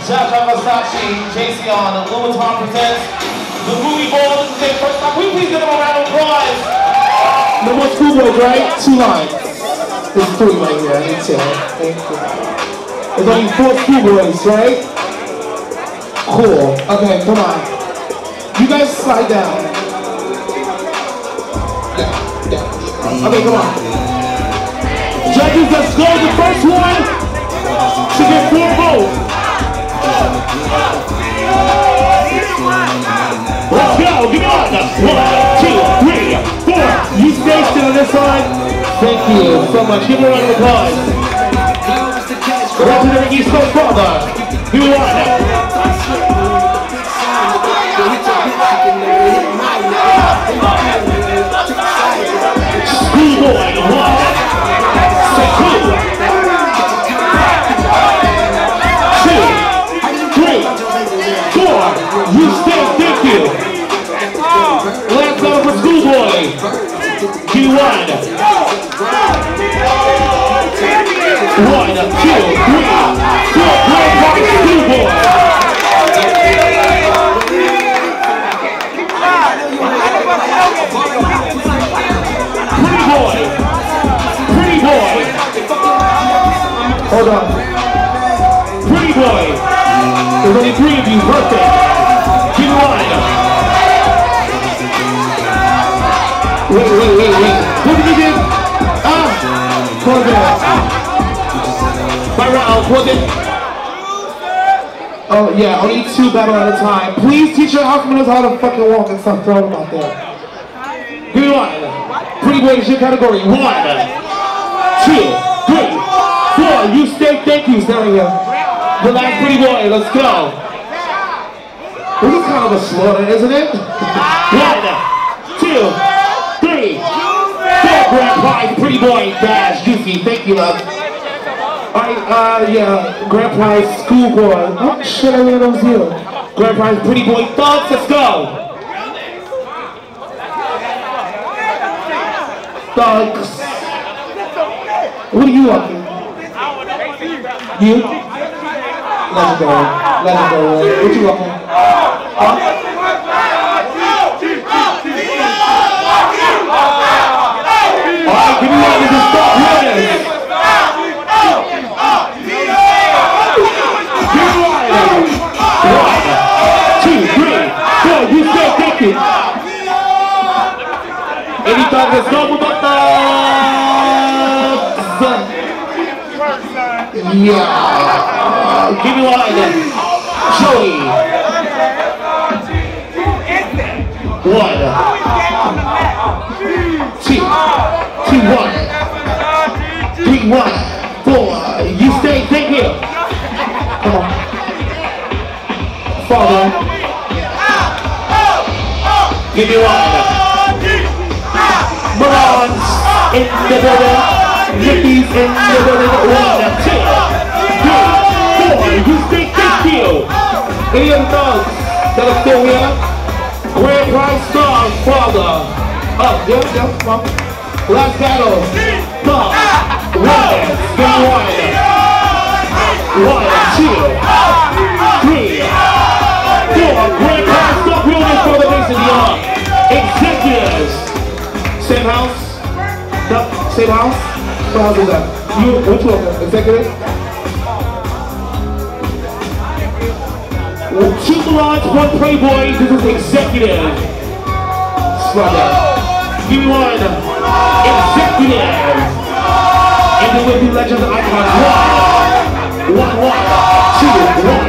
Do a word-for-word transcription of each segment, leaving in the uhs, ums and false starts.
Versace, Jayceon, Louboutin presents the Groovy Ball. This is their first time. Will you please give them a round of applause? No more schoolboys, right? Two lines. There's three right here. I need two. Thank you. There's only four schoolboys, right? Cool. Okay, come on. You guys slide down. Yeah, yeah. Okay, come on. Judges, let's go. The first one to get four votes. Let's go, give me one. One, two, three, four. You stay still on this side. Thank you so much. Give me a round of applause. Representing East Coast Father. Give me one. Schoolboy, one. Say two. You stay, thank you. Last number for Schoolboy. G one. One, two, three, four. Great party, Schoolboy. Pretty boy. Pretty boy. Hold on. Pretty boy. There's only three of you. Perfect. Keep one. Wait, wait, wait, wait. What did you do? Ah! Pause it. By round, pause it. Oh, yeah, only two battle at a time. Please teach your house members how to fucking walk and stop throwing them out there. Give me one. Pretty boy is your category. One, two, three, four. You stay, thank you. Stay right here. The last pretty boy, let's go. This is kind of a slaughter, isn't it? One, two, three, four. Grand prize, pretty boy, dash, juicy. Thank you, love. Alright, uh, yeah, grand prize, schoolboy. Oh shit, I really don't see you. Grand prize, pretty boy, thugs, let's go. Thugs. What are you walking? You? Let it go. Let it go. What you walking? Huh? Alright, give me one to just start running. Give me one. One, two, three, four. You stay, take it. Anytime there's no more thugs. Yeah. Give me one. Joey. One. Two. Two, one. Three, one. Four. You stay, take it. Come on. Father. Give me one. Morons in the building. Hippies in the building. One, two, three, four. You stay, thank you. Any other thugs that are still here? Grand prize star, father. Up, yeah, yeah, come on. Last battle. Thug. One, give one. One, two, three, four. Grand prize star, realness for the Mason Young. Executives. Same house? No, same house? What house is that? You, which one? Executive? Two blondes, one playboy, this is executive. Slide down. Give me one. Executive. And then we'll be legends and icons. One. One, one. Two, one.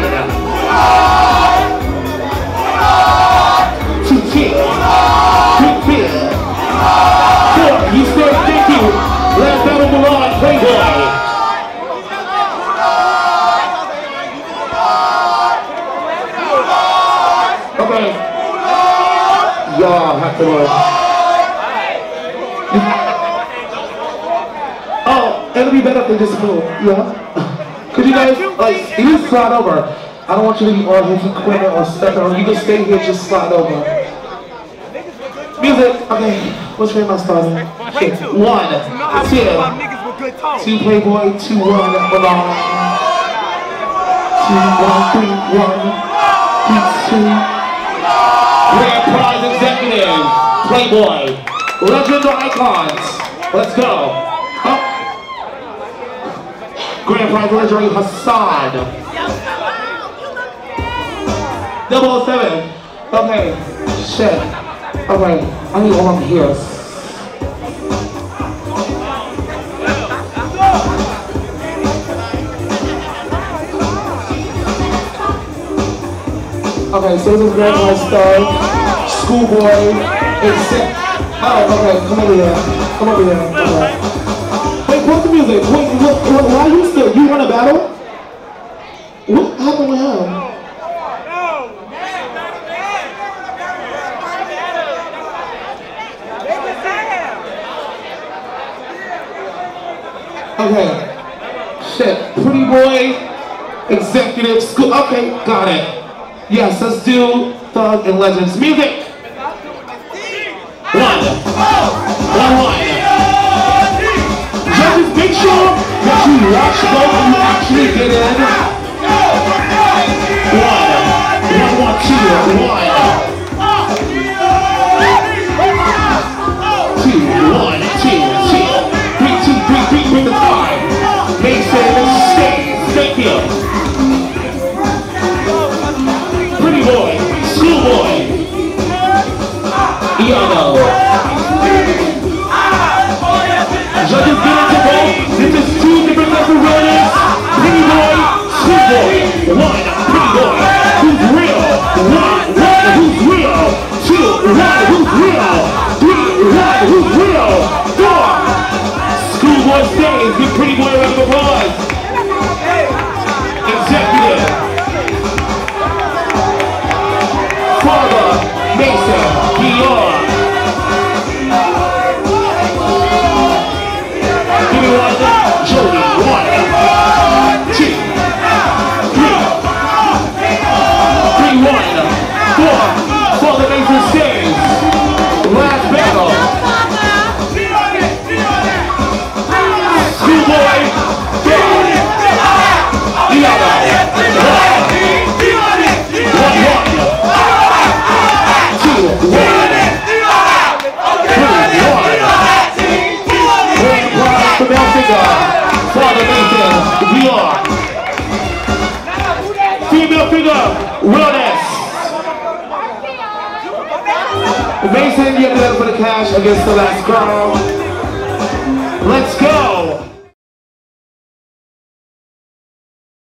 Two, two. Three, three. Four. You stay, thank you. Last battle, Milan, playboy. Okay. Y'all have to work. Oh, it'll be better if they just move. Yeah. Could you guys, like, you slide over. I don't want you to be all hippie quitter or stepping on. You can stay here, just slide over. Music. Okay. Which way am I starting? Okay. One, two, two playboy, two one, belong. one, three, one, two. Grand Prize Executive, Playboy, Legend or Icons. Let's go. Oh. Grand Prize Legendary Hassan. Double seven. Okay. Shit. Okay. I need all of here. Okay, so this is Grand Prize Star, Schoolboy, except. Oh, okay, come over here. Come over here. Okay. Wait, what's the music? Wait, what, what, why are you still? You want a battle? What happened with him? Okay. Shit. Pretty Boy, Executive School. Okay, got it. Yes, let's do Thug and Legends music. One. One, one. Judges, make sure that you watch both and you actually get in. One. One, one, two. One. Two. One, two, two. Three, two, three, three, bring the time. Mason, stay. Thank you. Boy, Schoolboy, Iano. Judges get into both. This is two different types of realness. Pretty Boy, Schoolboy. One, Pretty Boy, who's real. One, one, who's real. Two, one, who's real. Three, one, who's real. Four, Schoolboy stays. Give Pretty Boy a round of applause. Executive. Father, Mason, Dior. Give me one, Jody. One, two, three, three, one, four. Father Mason stays. Last battle. Schoolboy, Dog. Diablo. One, one. Father Mason, Dior. Female figure, Realness. Mason, you have to look for the cash against the last girl. Let's go.